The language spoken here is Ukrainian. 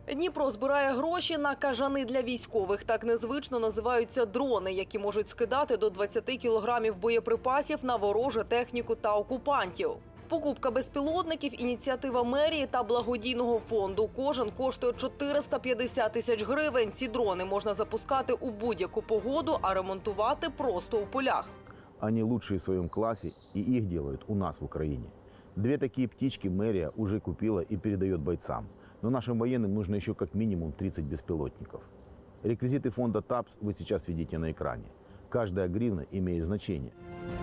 Дніпро збирає гроші на кажани для військових. Так незвично називаються дрони, які можуть скидати до 20 кілограмів боєприпасів на ворожу техніку та окупантів. Покупка безпілотників – ініціатива мерії та благодійного фонду. Кожен коштує 450 тисяч гривень. Ці дрони можна запускати у будь-яку погоду, а ремонтувати просто у полях. Они лучшие в своем классе, и их делают у нас в Украине. 2 такие птички мэрия уже купила и передает бойцам. Но нашим военным нужно еще как минимум 30 беспилотников. Реквизиты фонда ТАПС вы сейчас видите на экране. Каждая гривна имеет значение.